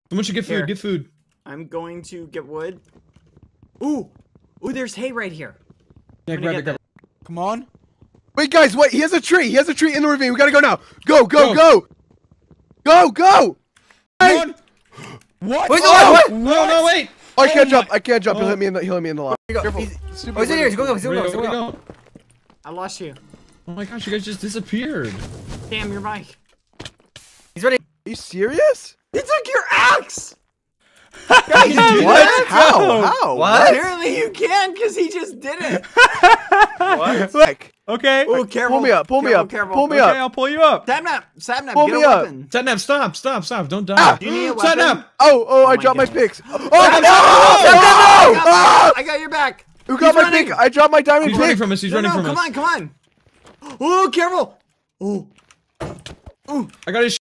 Someone should get food. Here. Get food. I'm going to get wood. Ooh, there's hay right here. Yeah, I'm gonna grab get it. Come on. Wait, guys, wait. He has a tree. He has a tree in the ravine. We gotta go now. Go. Go. Hey! Come on. What? Wait, Oh! No, wait. Oh, I can't Oh jump. my- I can't jump. He'll Oh. hit me in the line. Here you go. Careful. He's Stupid in here. wood. Go. Where'd you go? I lost you. Oh my gosh, you guys just disappeared. Damn, your mic. He's ready. Are you serious? He took your axe! Guys, did what? that? How? What? Apparently you can, because he just did it. What? Like, Okay. Oh, careful. pull me up. Pull me up. Careful. Pull me Okay, up. I'll pull you up. Sapnap, Pull get me a up. weapon. Satnap, stop. Don't die. Ah! Do you need a weapon? Satnap. Oh, I my dropped my goodness. picks. Oh, I got your back. Who got He's my running. pick? I dropped my diamond He's running pick. from us. He's running from us. Come on. Oh, careful. Oh. I got his